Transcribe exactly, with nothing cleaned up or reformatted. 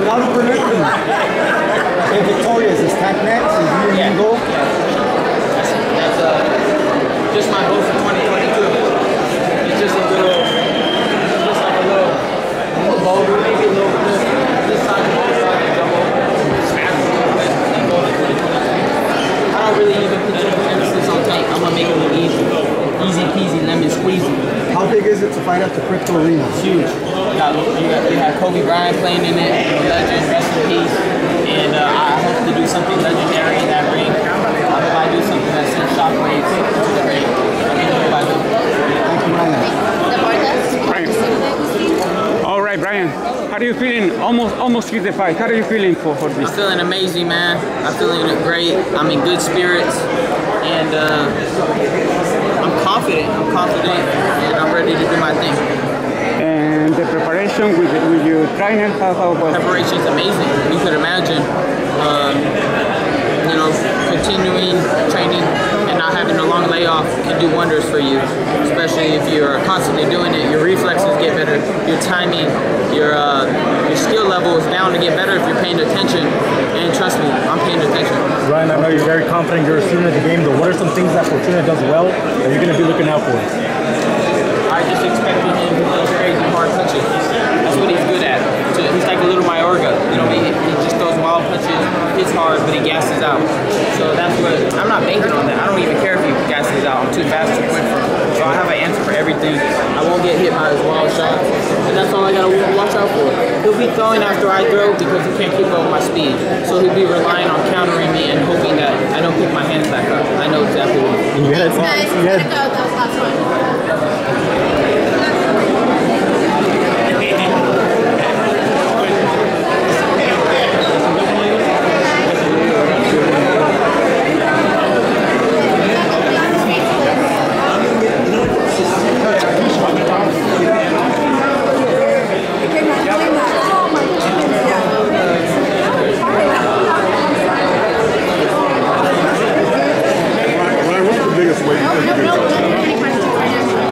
without a prediction. Hey, Victorious, is Tech next? Is you your main goal? Yeah. That's, that's uh, just my goal for twenty twenty-two. It's just a little, just like a little, a little boulder, maybe a little, little this side of the boulder, so I can jump over, smash it a little bit, and go to twenty twenty-two. I don't really even put too much emphasis on tank. I'm gonna make it look easy. Easy peasy, lemon squeezy. How big is it to fight at the Crypto Arena? It's huge. You got, you got, you have Kobe Bryant playing in it, legend, rest in peace. And uh, I hope to do something legendary in that ring. I hope I do something that sends shockwaves to the ring. I hope I do. Thank you, Brian. All right, Brian. How are you feeling? Almost, almost hit the fight. How are you feeling for, for this? I'm feeling amazing, man. I'm feeling great. I'm in good spirits, and uh, I'm confident. I'm confident, and I'm ready to do my thing. And the preparation with, with your trainer, how, how was it? Preparation's amazing. You could imagine, um, you know, continuing training and not having a long layoff can do wonders for you, especially if you're constantly doing it. Your reflexes get better, your timing, your uh, your skill level is bound to get better if you're paying attention. And trust me, I'm paying attention. Ryan, I know you're very confident you're a student of the game, though. What are some things that Fortuna does well that you're going to be looking out for? I just expected him to throw crazy hard punches. That's what he's good at. He's like a little Mayorga. You know, he, he just throws wild punches, hits hard, but he gasses out. So that's what, I'm not banking on that. I don't even care if he gasses out. I'm too fast to point for him. So I have an answer for everything. I won't get hit by his wild shots. And that's all I gotta watch out for. He'll be throwing after I throw because he can't keep up with my speed. So he'll be relying on countering me and hoping that I don't pick my hands back up. I know exactly what. You had, Thanks, guys. you had, Gotta go. That was last one.